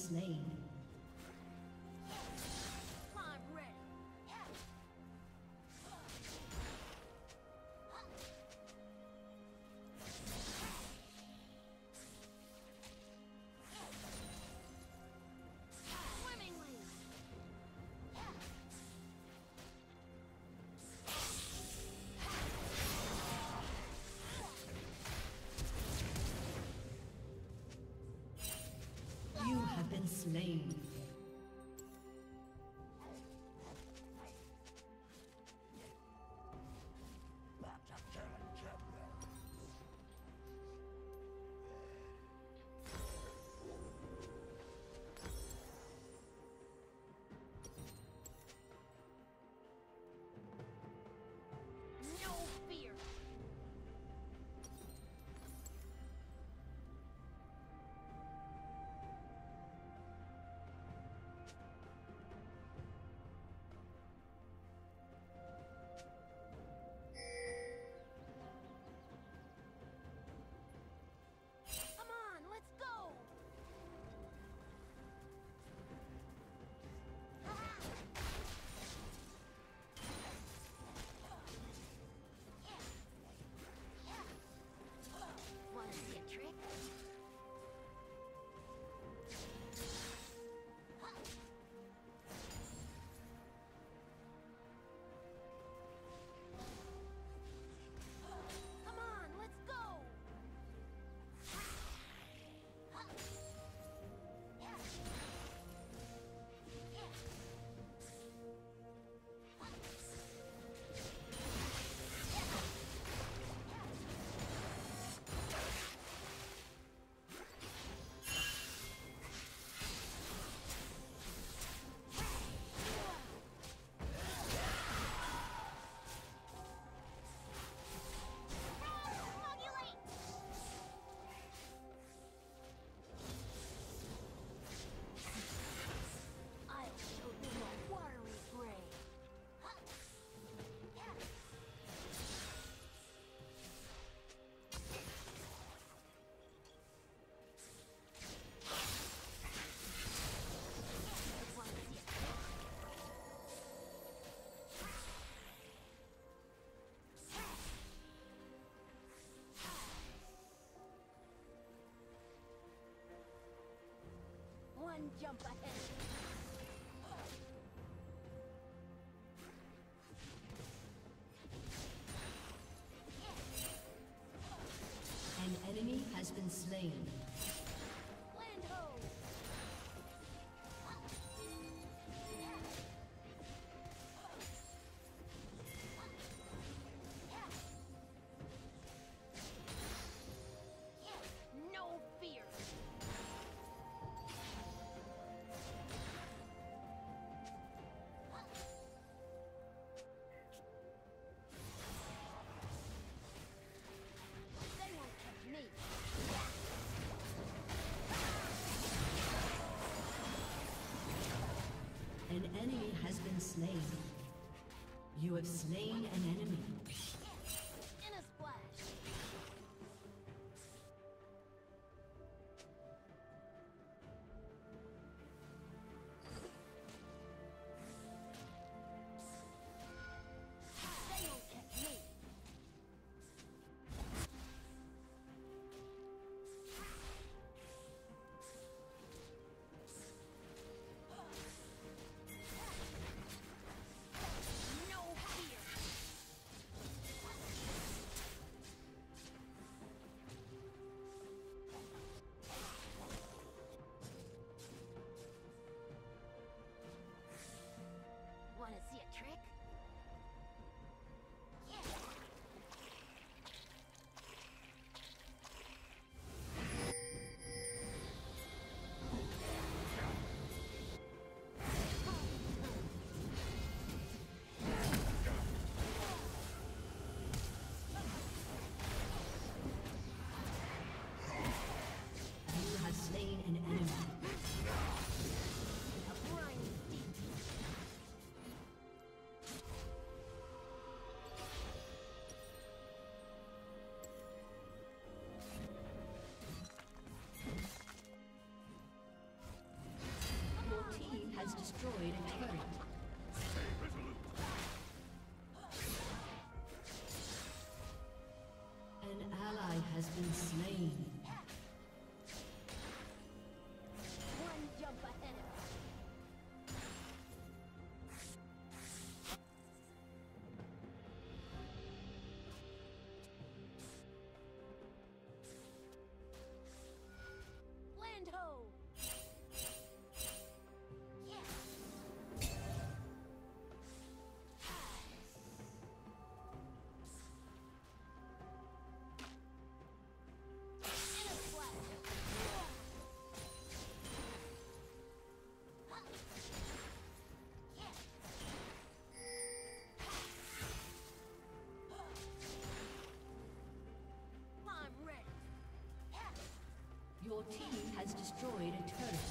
slain. I'm ready. Swimmingly. You have been slain. No fear. Come on, let's go. Wanna see a trick? Come on, let's go. I'll show you a watery grave. Wanna see a trick? One jump ahead. An enemy has been slain. Land ho! No fear! They won't catch me. An enemy has been slain. You have slain an enemy. In a splash. They won't catch me. No fear. Wanna see a trick? You have slain an enemy. A brine deep. destroyed a turret. An ally has been slain. One jump ahead of us. Land ho! Your team has destroyed a turret.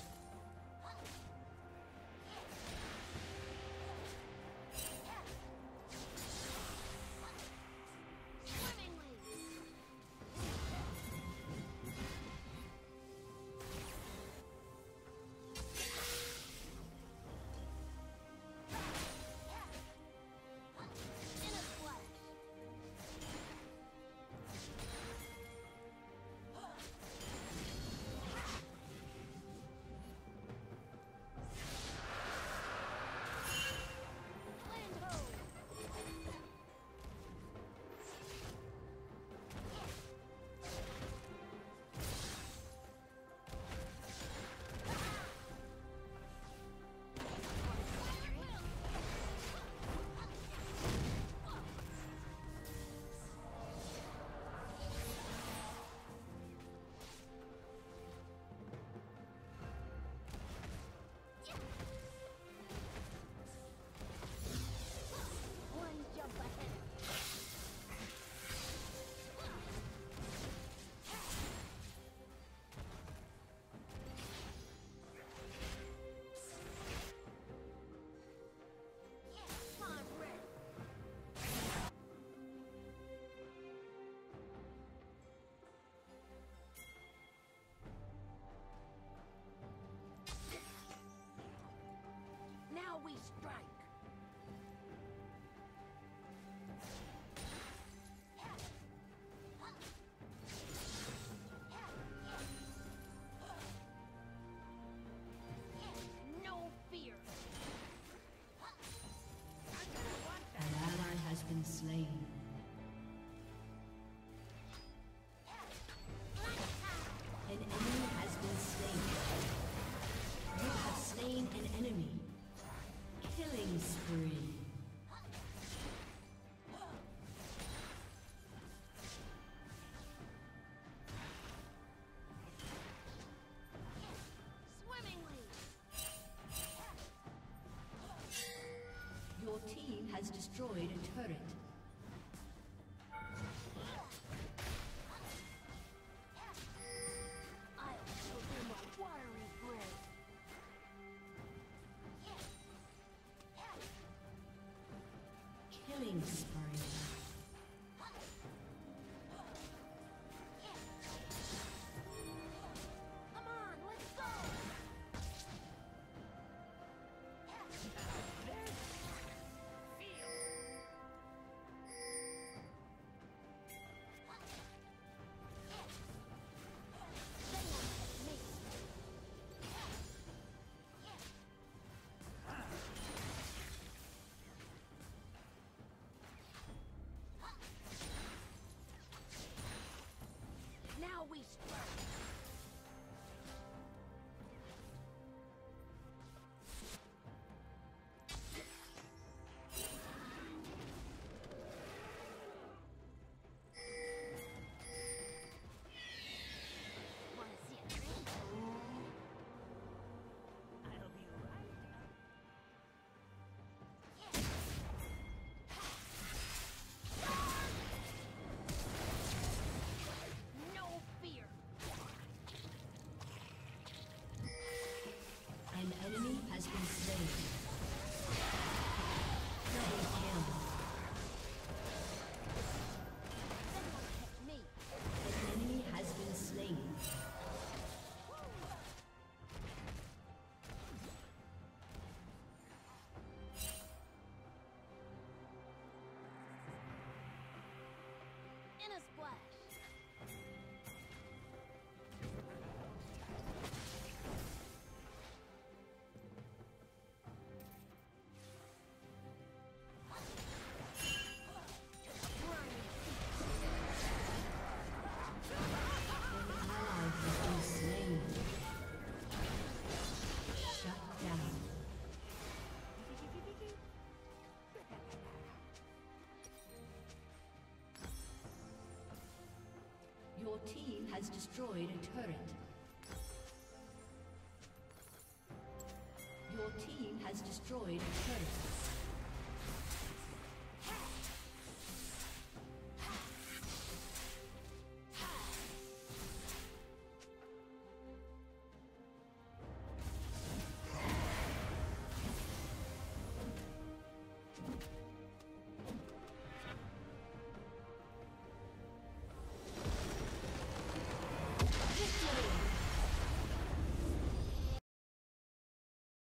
Now we strike. No fear. An ally has been slain. An enemy has been slain. You have slain an enemy. Killing spree. Swimmingly. Your team has destroyed a turret. I'll show them a watery grave. Killing spree. Come on, let's go. in a splash. Your team has destroyed a turret. Your team has destroyed a turret.